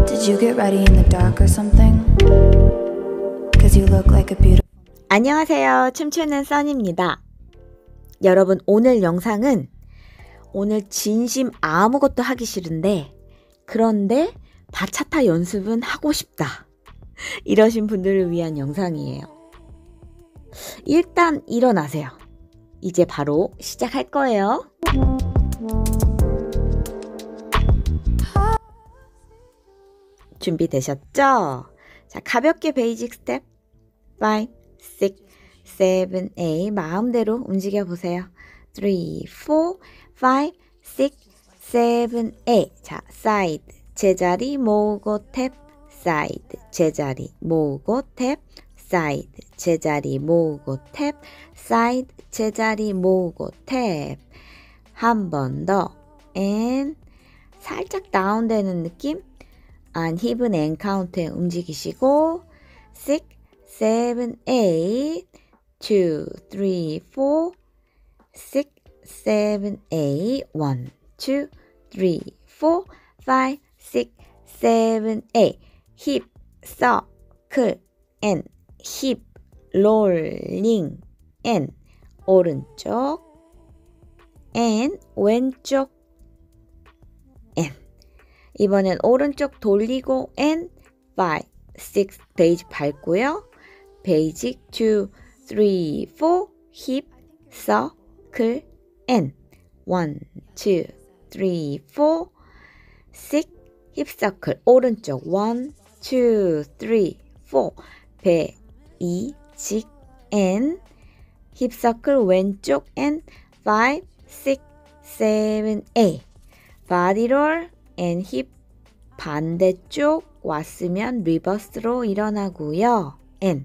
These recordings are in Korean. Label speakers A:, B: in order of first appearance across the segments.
A: Did you get ready in the dark or something? Cause you look like a beautiful.
B: 안녕하세요. 춤추는 써니입니다. 여러분, 오늘 영상은 오늘 진심 아무것도 하기 싫은데 그런데 바차타 연습은 하고 싶다. 이러신 분들을 위한 영상이에요. 일단 일어나세요. 이제 바로 시작할 거예요. 준비되셨죠? 자, 가볍게 베이직 스텝 5, 6, 7, 8 마음대로 움직여 보세요. 3, 4, 5, 6, 7, 8 자, 사이드 제자리 모으고 탭 사이드 제자리 모으고 탭 사이드 제자리 모으고 탭 사이드 제자리 모으고 탭 한 번 더 and 살짝 다운되는 느낌 안 힙은 앤 카운트에 움직이시고 6, 7, 8 2, 3, 4 6, 7, 8 1, 2, 3, 4 5, 6, 7, 8 힙, 서클, 앤 힙, 롤링, 앤 오른쪽 앤 왼쪽 앤 이번엔 오른쪽 돌리고 앤 5, 6 베이직 밟고요. 베이직 2, 3, 4 힙, 서클, 앤 1, 2, 3, 4 6 힙 서클 오른쪽 1, 2, 3, 4 베이직 앤 힙 서클 왼쪽 앤 5, 6, 7, 8 바디롤 앤 힙 반대쪽 왔으면 리버스로 일어나고요. 앤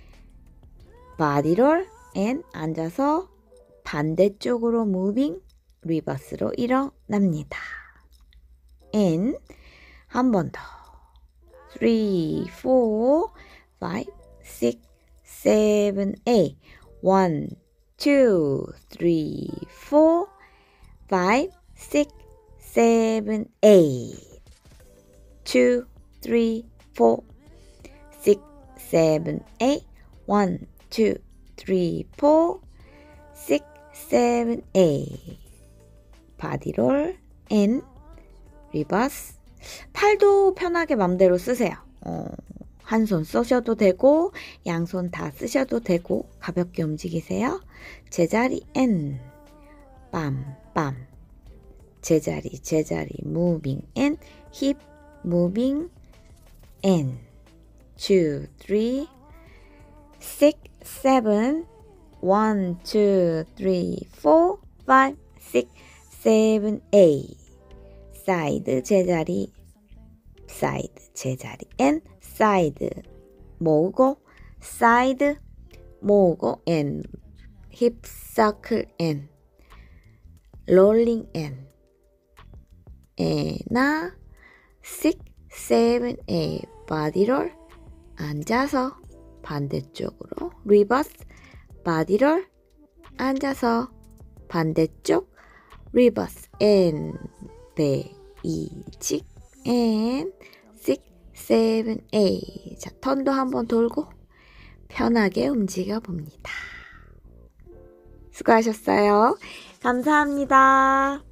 B: 바디롤 앤 앉아서 반대쪽으로 무빙 리버스로 일어납니다. 앤 한 번 더 3, 4, 5, 6, 7, 8 1, 2, 3, 4 5, 6, 7, 8 2, 3, 4 6, 7, 8 1, 2, 3, 4 6, 7, 8 바디롤 앤 리버스 팔도 편하게 맘대로 쓰세요. 한 손 쓰셔도 되고 양손 다 쓰셔도 되고 가볍게 움직이세요. 제자리 앤 빰빰 제자리 무빙 앤 힙 무빙 앤 2, 3 6, 7 1, 2, 3, 4 5, 6, 7, 8 사이드 제자리 앤 사이드 모으고 사이드 모으고 앤 힙 서클 앤 롤링 앤 에나 6, 7, 8 바디롤 앉아서 반대쪽으로 리버스 바디롤 앉아서 반대쪽 리버스 앤 베이직 앤 6, 7, 8 자, 턴도 한번 돌고 편하게 움직여 봅니다. 수고하셨어요. 감사합니다.